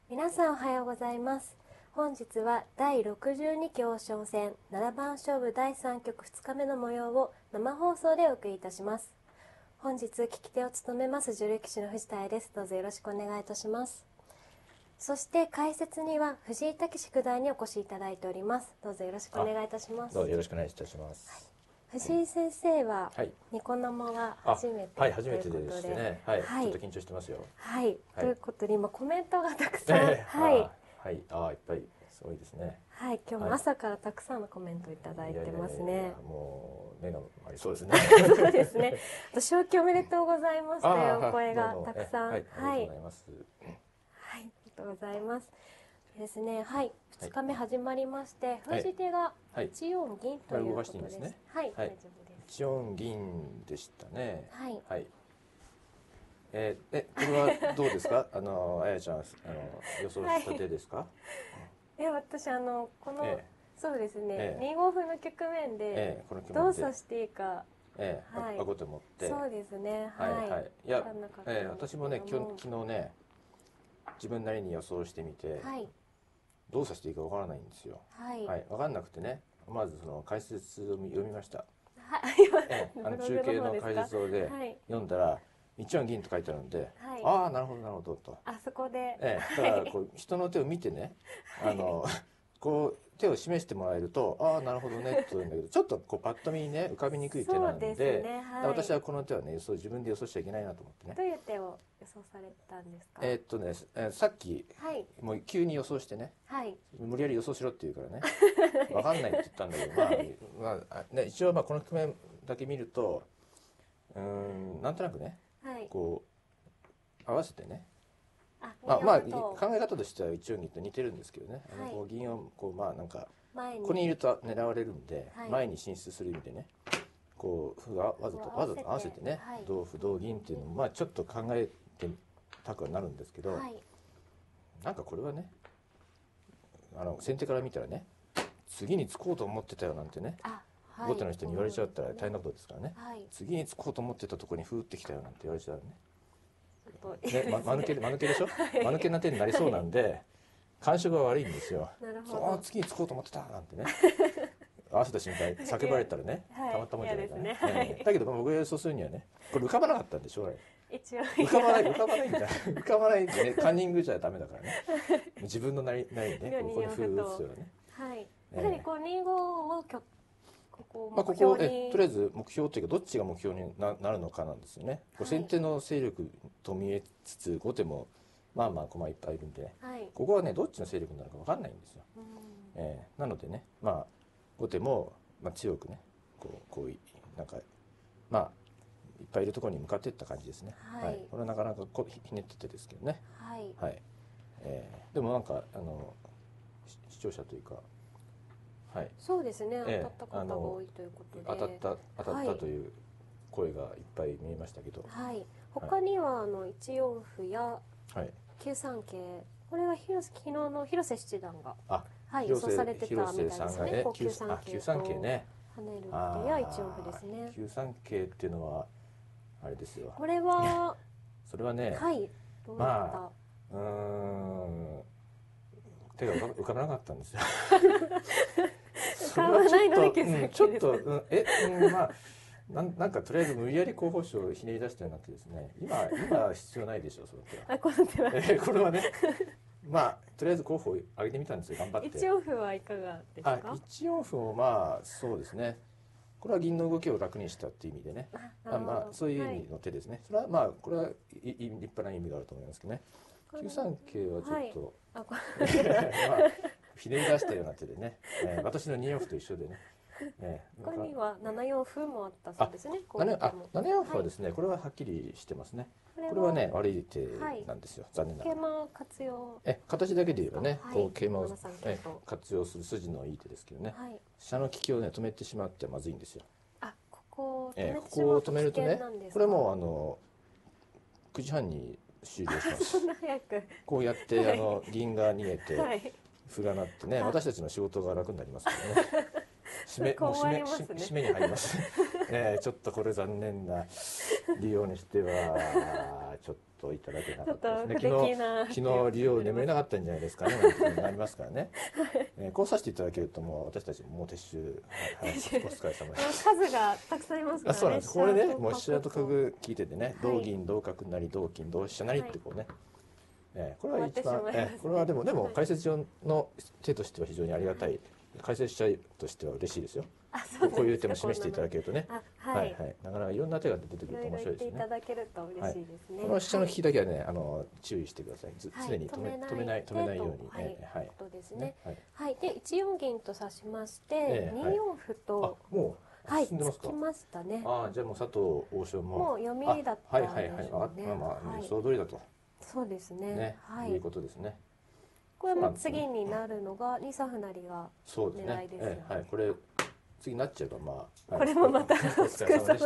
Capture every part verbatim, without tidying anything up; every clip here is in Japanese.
皆さんおはようございます。本日はだいろくじゅうにき王将戦ななばん勝負だいさん局ふつかめの模様を生放送でお送りいたします。本日聞き手を務めます女流棋士の藤田愛です。どうぞよろしくお願いいたします。そして解説には藤井猛九段にお越しいただいております。どうぞよろしくお願いいたします。 どうぞよろしくお願いいたします。 はい、藤井先生は、 はい、 ニコ生は初めて、 はい、初めてですね。はい、はい、ちょっと緊張してますよ。 はい、はい、ということで今コメントがたくさん、えー、はい、 はい、ああいっぱいすごいですね。 はい、今日も朝からたくさんのコメントいただいてますね。いやいやいやもう目がありそうですね。 そうですね。昇級おめでとうございますというお声がたくさん、はい、 ありがとうございます。 はい、ありがとうございます。ですね、はい、二日目始まりまして、封じ手が一四銀ということです。はい、大丈夫です。 一四銀でしたね。 はい。 はい。えー、え、これはどうですか？あの、あやちゃん、あの予想した手ですか？ いや、私あのこの、 えー、 そうですね、 えー、 二五歩の局面で、えー、この局面でどう指していいか。 ええ、はい、後手持って。 そうですね。 はい、はい。いや、えー、私もね、今日昨日ね、自分なりに予想してみて。はい。どうさせていいかわからないんですよ。はい。はい、分かんなくてね、まずその解説を読みました。 はい。 ええ、あの中継の解説をで読んだら、一四銀と書いてあるんで、はい、ああなるほどなるほどと。 あそこで。 ええ、だからこう人の手を見てね、あのこう手を示してもらえると、ああなるほどねと言うんだけど、ちょっとこうパッと見にね浮かびにくい手なんで、でね、はい、私はこの手はね予想自分で予想しちゃいけないなと思ってね。 どういう手を予想されたんですか？ えー、っとね、えー、さっき、はい、もう急に予想してね、はい、無理やり予想しろって言うからね、分かんないって言ったんだけど、まあ、まあね、一応まあこの局面だけ見ると、うーんなんとなくね、はい、こう合わせてね、あまあ、まあ考え方としては一応銀と似てるんですけどね、はい、あのこう銀をこうまあなんかここにいると狙われるんで、はい、前に進出する意味でね、こう歩がわざとわざと合わせてね、はい、同歩同銀っていうのもまあちょっと考えてたくはなるんですけど、はい、なんかこれはね、あの先手から見たらね、次に突こうと思ってたよなんてね、はい、後手の人に言われちゃったら大変なことですからね、はい、次に突こうと思ってたところにふーってきたよなんて言われちゃうね。ね、ま、間抜け間抜けでしょ、はい、間抜けな手になりそうなんで感触が悪いんですよ。そう次に突こうと思ってたなんてね合わせた瞬間叫ばれたらね、はい、たまったもんじゃないかな、ねはいね、だけど僕が予想するにはね、これ浮かばなかったんでしょう、一応浮かばない浮かばないんだ浮かばないんでね、カンニングじゃダメだからね自分のなりなりにねここに振るですよね。はい、やはりこうにごをここまあここえとりあえず目標というかどっちが目標に な, なるのかなんですよね。はい、先手の勢力と見えつつ後手もまあまあ駒いっぱいいるんで、はい、ここはねどっちの勢力になるか分かんないんですよ。えー、なのでね、まあ後手も、まあ、強くねこうこういうなんかまあいっぱいいるところに向かっていった感じですね。はい、はい、これはなかなかこひねっててですけどね。はい、はい、えー、でもなんかあの視聴者というか。はい、 そうですね、当たった方が多いということで、 当たった当たったという声がいっぱい見えましたけど、 はい、他にはあのいち四歩やきゅう三桂、これは広瀬昨日の広瀬七段がはい、予想されてたみたいですね。 きゅう三桂ね、 跳ねる手やいち四歩ですね。 きゅう三桂っていうのはあれですよ。 これはそれはね、 はい、どういった、 まあ、うーん手が浮かばなかったんですよ。 浮かばないので、 うん、ちょっと、うん、え、うん、まあな、なんかとりあえず無理やり候補手をひねり出したようになってですね、今今は必要ないでしょう、その手は。 あ、この手は。 えー、これはね、まあとりあえず候補を上げてみたんですよ、頑張って。 一四歩はいかがですか？ あ、一四歩もまあそうですね。これは銀の動きを楽にしたっていう意味でね、あ、まあそういう意味の手ですね。はい、それはまあこれはい立派な意味があると思いますけどね。きゅう三桂はちょっと、はい、まあひねり出したような手でね、えー、私のに四歩と一緒でね。 えー、他にはなな四歩もあったそうですね。 あ、なな四歩はですね、はい、これははっきりしてますね。これはね悪い手なんですよ、はい、残念ながら。 桂馬活用。 え、形だけで言えばね、はい、こう桂馬をえ活用する筋のいい手ですけどね。はい、飛車の利きをね止めてしまってはまずいんですよ。 あ、ここえー、ここを止めるとね、これもあのくじはんに終了します。 そんな早く。 こうやってあの銀が逃げて、はい、歩がなってね、私たちの仕事が楽になりますからね。締め、もう締め、締めに入ります。えー、ちょっとこれ残念な利用にしてはちょっといただけなかったですね。 昨日昨日利用眠れなかったんじゃないですかね。なりますからね。えー、こうさせていただけるともう私たちもう撤収、はい、お疲れ様です。 数がたくさんいますからね。 あ、そうなんです。これね、もう飛車と角聞いててね、同銀同角成同金同飛車成ってこうね。えー、これは一番、えー、これはでもでも解説上の手としては非常にありがたい。解説者としては嬉しいですよ。こういう手も示していただけるとね、はいはい、なかなかいろんな手が出てくると面白いですね。 いただけると嬉しいですね。 この飛車の引きだけはね、あの注意してください。常に止め止めない止めないように。 はい、ことですね。はい、で一四銀と指しまして、二四歩ともうはい突きましたね。 ああ、じゃあもう佐藤王将ももう読みだったんでしょうね。 はいはいはい、まあまあ予想通りだと。 そうですね。 はい、いうことですね。 これも次になるのが二三歩成が狙いですよね。 はい、これ次なっちゃえばまあ、 これもまたお疲れ様でした。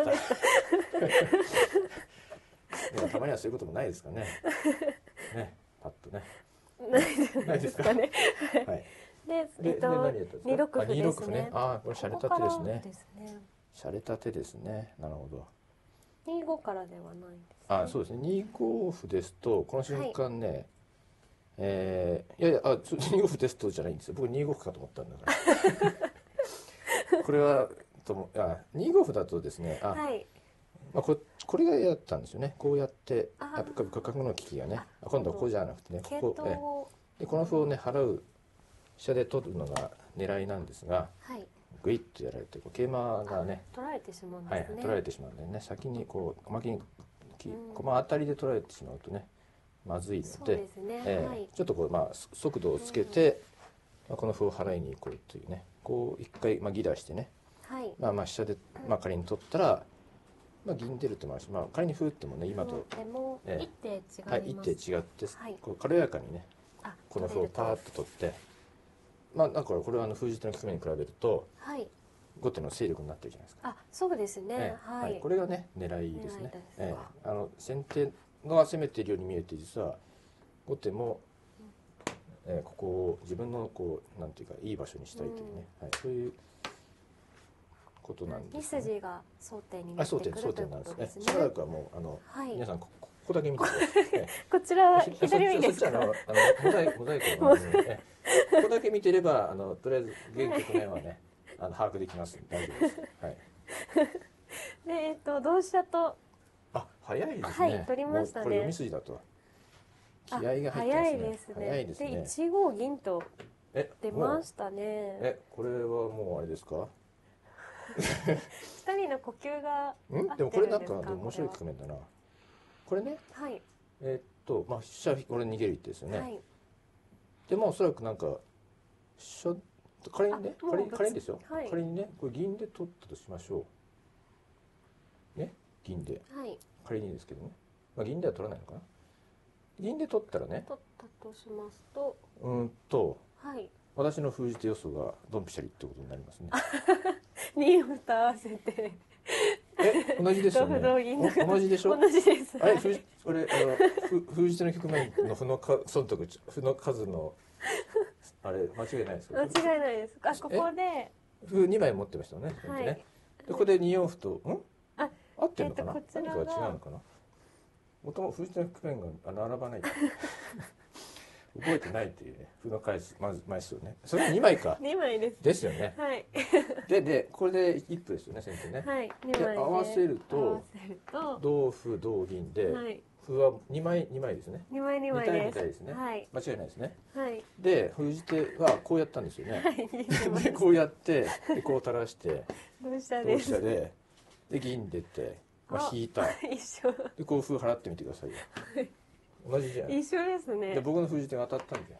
たまにはそういうこともないですかね。ね、パッとね。 ないですかね。はい。で、えっと二六歩ですね。 ああ、これ洒落た手ですね。洒落た手ですね。なるほど。 二五からではないんです。 あ、そうですね。二五歩ですとこの瞬間ね。えー、いやいや、あ、にご歩テストじゃないんですよ。僕にご歩かと思ったんだから。これはともあにご歩だとですね、あ、はい、まあこれこれが嫌だったんですよね。こうやってあ価格の利きがね、今度はこうじゃなくてね、ここえでこの歩をね払う飛車で取るのが狙いなんですが、はい、グイッとやられてこう桂馬がね取られてしまうんですね。 はい、取られてしまうんでね、先にこう駒金駒当たりで取られてしまうとね。まずいので、ちょっとこうまあ速度をつけて、まあ、この歩を払いに行こうというね、こう一回まあ犠打してね、はい、まあまあ飛車でまあ仮に取ったら、まあ銀出るってもあるし、まあ仮に歩打ってもね今と一手違います。 はい、一手違って、はい、こう軽やかにね、この歩をパーッと取って、まあだからこれはあの封じ手の局面に比べると、はい、後手の勢力になってるじゃないですか。 あ、そうですね。 はい、これがね狙いですね。ええ、あの先手が攻めているように見えて実は後手も、えー、ここを自分のこうなんていうかいい場所にしたいというね、はい、そういうことなんです、 ね。二筋が争点になってくるということですね。 しばらくはもうあの、はい、皆さんこここだけ見てください。 こちらは左右ですか。 そっちあのあのモザイクモザイクのね、ここだけ見てればあのとりあえず現局面はねあの把握できます。大丈夫です。はい。 でえっと同飛車とあ、早いですね。 はい、取りましたね。 これ読み筋だと気合が入ってますね。 早いですね。 早いですね。 で一五銀と出ましたね。 え、これはもうあれですか？ 二人の呼吸がん？でもこれなんか面白い局面だな。これね。はい。えっとまあ飛車これ逃げる一手ですよね。はい。でもおそらくなんか飛車仮にね仮に仮にですよ。仮にねこれ銀で取ったとしましょう。ね、銀で。はい。仮にですけどね、まあ、銀では取らないのかな。銀で取ったらね取ったとしますとうんと、はい、私の封じ手予想がドンピシャリってことになりますね。 に歩と合わせてえ同じですよね。同じでしょ。 同じです。 あれ、これあの封じ手の局面の歩のか損得歩の数のあれ間違いないですか。 間違いないです。あ、ここで歩にまい持ってましたよね。はい。でここでに四歩とん？あ、合ってるのかな。 えっと、こちらが何かが違うのかな。もともと封じ手の局面が並ばない覚えてないっていうね、歩の回数まず枚数ね。それにまいか。 にまいです。 ですよね。はい。ででこれで一歩ですよね先手ね。はい。で合わせると同歩同銀で、はい、歩はにまいにまいですね。 にまいにまいです。 にたいですね。はい。間違いないですね。 はい。 で封じ手はこうやったんですよね。はい。でこうやってでこう垂らして同飛車です。 同飛車でで銀出て。まあ、引いた一緒でこう歩払ってみてくださいよ。同じじゃん。 一緒ですね。 で僕の封じ手が当たったんで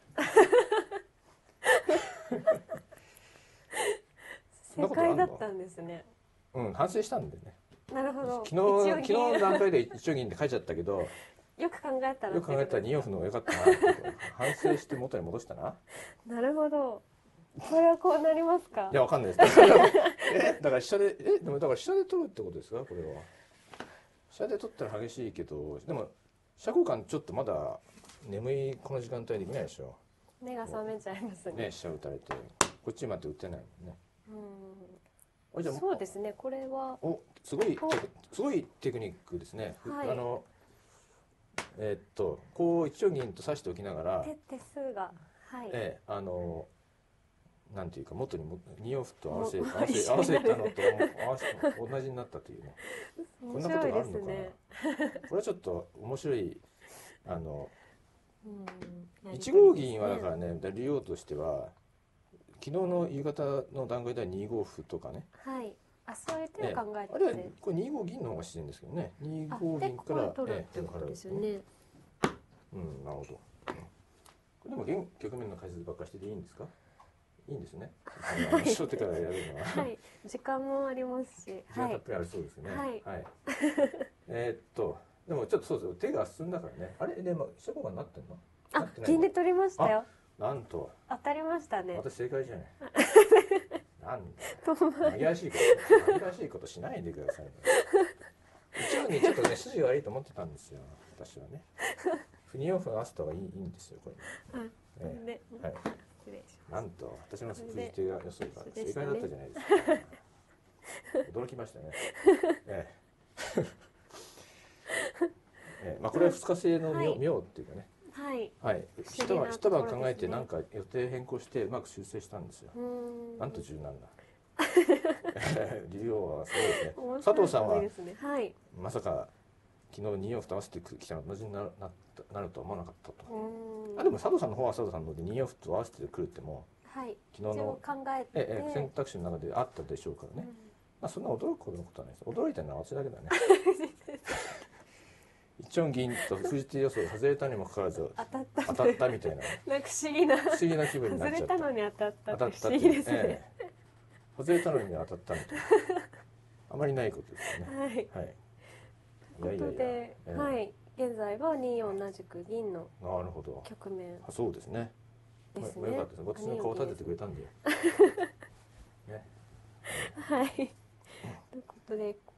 正解だったんですね。 うん、反省したんでね。 なるほど。 昨日昨日の段階で一応銀で書いちゃったけどよく考えたらよく考えたらに四歩の方が良かったなって反省して元に戻したな。 なるほど。これはこうなりますか。 いやわかんないです。えだから飛車でえでもだから飛車で取るってことですかこれは。飛車で取ったら激しいけどでも飛車交換ちょっとまだ眠いこの時間帯できないでしょ。 目が覚めちゃいますね。 ね飛車打たれてこっちまで打てないもんね。 うん。そうですねこれは。 おすごいすごいテクニックですね。はい、あのえーっとこう一応銀と指しておきながら、 手手数が、はい、 えー、あのなんていうか元にもに四歩と合わせも合わせ合わせたのと合わせ同じになったというね。こんなことがあるのかな。 ね、 これはちょっと面白い。あの、 うん、 いち号銀はだからね、利用としては昨日の夕方の段階ではに号歩とかね。 はい。あ、そういう手を考えて、 あれはこれに号銀の方が自然ですけどね。に号銀から取るってことですよね。 うん、なるほど。でも現局面の解説ばっかりしてていいんですか？いいんですね。あの初手からやるのは。 はい。時間もありますし。 時間たっぷりありそうですね。 はい。 はい、えっとでもちょっとそうですよ。手が進んだからね。あれでも飛車交換になってんの？ あ、銀で取りましたよ。 なんと。 当たりましたね。 私正解じゃない。なんだ。紛らわしいこと、紛らわしいことしないでくださいね。一応ねちょっとね筋が悪いと思ってたんですよ。私はね。歩に四歩合わせた方がいいいいんですよこれ。 うん。 えー、はい。 失礼します。 なんと私の封じ手が予想が正解だったじゃないですか。驚きましたね。ええええ、まあこれは二日制の妙、はい、妙っていうかね。 はい。 はい。一晩一晩考えてなんか予定変更してうまく修正したんですよ。なんと柔軟な。理由はすごいですね。佐藤さんは、 はい、 まさか昨日に四歩と合わせてきたの同じになるなるとは思わなかったと。あでも佐藤さんの方は佐藤さんのでに四歩と合わせてくるっても、 はい、 昨日の考えてええ選択肢の中であったでしょうからね。うん、まあそんな驚くほどのことはないです。驚いたのは私だけだね。一応銀と封じ手予想外れたにもかかわらず当たった、当たったみたいな。 なんか不思議な不思議な気分になっちゃった。 外れたのに当たったって不思議ですね。ええ、 外れたのに当たったみたいな。あまりないことですよね。はい。はい。 ということで、えー、はい、現在はに同じく銀の局面。 あ、そうですね。ですね。よかったです。私の顔立ててくれたんで。 ね。はい。ということで。